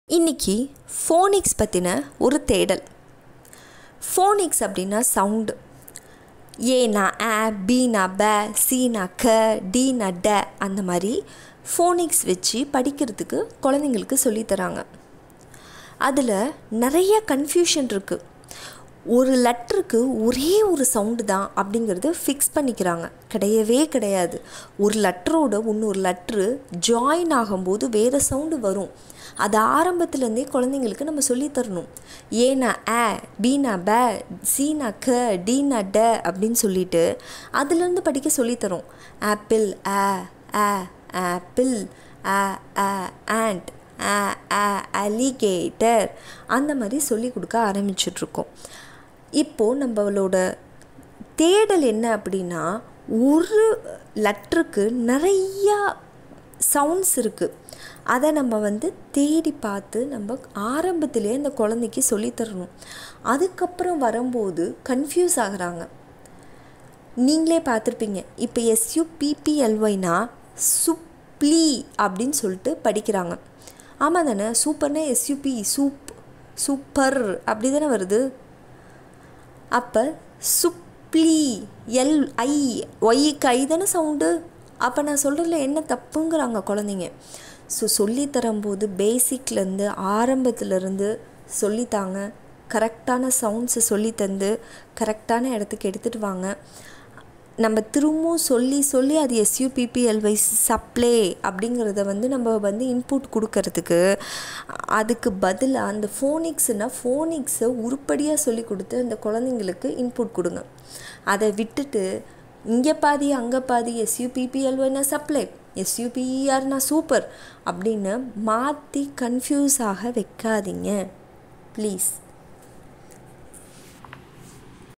இன்றைக்கி ஃபோனிக்ஸ் பற்றின ஒரு தேடல். ஃபோனிக்ஸ் அப்படின்னா சவுண்டு. ஏனா ஆ, பீனா ப, சீனா க, டீனா ட, அந்த மாதிரி ஃபோனிக்ஸ் வச்சு படிக்கிறதுக்கு குழந்தைங்களுக்கு சொல்லித்தராங்க. அதில் நிறைய கன்ஃபியூஷன் இருக்குது. ஒரு லெட்டருக்கு ஒரே ஒரு சவுண்டு தான் அப்படிங்கிறது ஃபிக்ஸ் பண்ணிக்கிறாங்க. கிடையவே கிடையாது. ஒரு லெட்டரோட இன்னொரு லெட்ரு ஜாயின் ஆகும்போது வேறு சவுண்டு வரும். அது ஆரம்பத்துலேருந்தே குழந்தைங்களுக்கு நம்ம சொல்லித்தரணும். ஏனா ஆ, பீனா ப, சீனா க, டீனா ட அப்படின்னு சொல்லிட்டு அதுலேருந்து படிக்க சொல்லித்தரோம். ஆப்பிள் ஆ ஆ, ஆப்பிள் ஆ ஆ, ஆண்ட் ஆ ஆ, அலிகேட்டர், அந்த மாதிரி சொல்லி கொடுக்க ஆரம்பிச்சிட்ருக்கோம். இப்போது நம்மளோட தேடல் என்ன அப்படின்னா, ஒரு லெட்டருக்கு நிறையா சவுண்ட்ஸ் இருக்குது. அதை நம்ம தேடி பார்த்து நம்ம ஆரம்பத்திலே அந்த குழந்தைக்கு சொல்லித்தரணும். அதுக்கப்புறம் வரும்போது கன்ஃபியூஸ் ஆகுறாங்க. நீங்களே பார்த்துருப்பீங்க. இப்போ SUPPLYனா சுப்ளி அப்படின்னு சொல்லிட்டு படிக்கிறாங்க. ஆமாம் தானே? சூப்பர்னா SUP, சூப்பர் அப்படி தானே வருது. அப்போ சுப்ளி LIYக்கு ஐ தானே சவுண்டு. அப்போ நான் சொல்கிறதுல என்ன தப்புங்கிறாங்க குழந்தைங்க. ஸோ சொல்லித்தரும்போது பேசிக்லேருந்து ஆரம்பத்துலேருந்து சொல்லித்தாங்க. கரெக்டான சவுண்ட்ஸை சொல்லித்தந்து கரெக்டான இடத்துக்கு எடுத்துகிட்டு வாங்க. நம்ம திரும்பவும் சொல்லி அது SUPPLY சப்ளே அப்படிங்கிறத நம்ம இன்புட் கொடுக்கறதுக்கு அதுக்கு பதிலாக அந்த ஃபோனிக்ஸை உருப்படியாக சொல்லி கொடுத்து அந்த குழந்தைங்களுக்கு இன்புட் கொடுங்க. அதை விட்டுட்டு இங்கே பாதி அங்கே பாதி SUPPLYனா சப்ளை, SUPERனா சூப்பர் அப்படின்னு மாற்றி கன்ஃபியூஸ் ஆக வைக்காதீங்க ப்ளீஸ்.